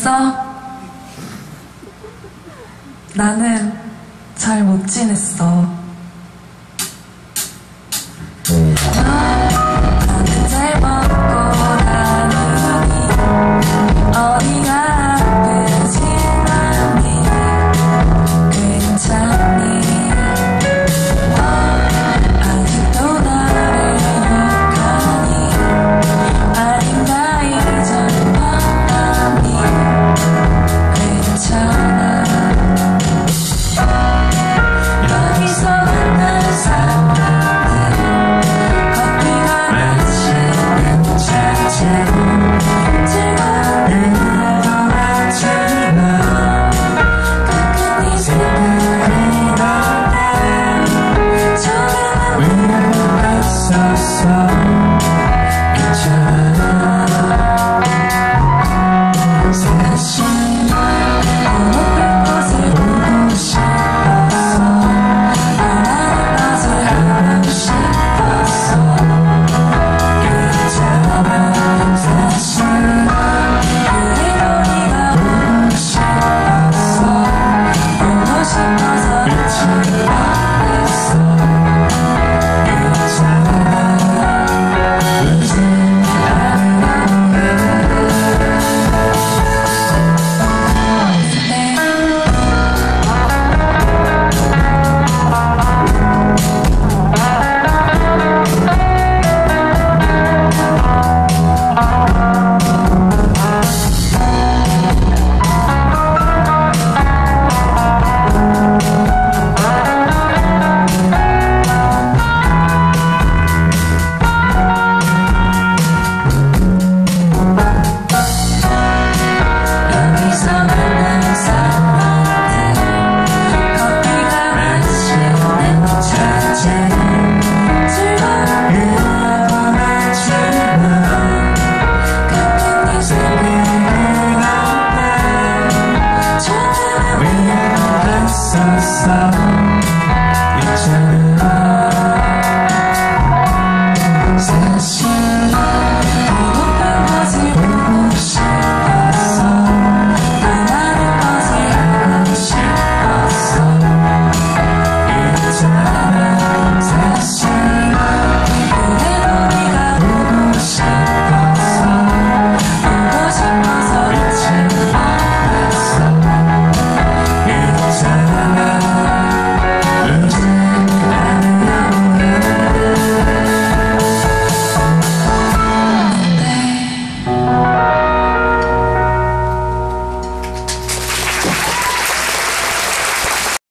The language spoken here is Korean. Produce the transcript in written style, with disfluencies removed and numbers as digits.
지냈어? 나는 잘 못 지냈어. 나는 잘 먹고 다니니 어디가 아프지 않니? 괜찮니? 아직도 나를 욕하니? 아닌가 이젠 만나니? 괜찮아. 여기서 만난 사람들 커피가 마시는 자체로 즐거운 것 같지만 가끔 네 생각이 나네. 저는 왜 왔었어 있잖아. 사실 못 볼 곳을 보고 싶었어. 원하는 것을 하고 싶었어. 있잖아. 사실 그래도 네가 보고 싶었어. 보고 싶어서 잊지 못했어. 있잖아. 울지 않으려 해. 여기서 만난 사람들 커피가 마시는 자체로 즐거운 것 같지만 가끔 네 생각이 나네. 저는 왜 왔었어 있잖아. 사실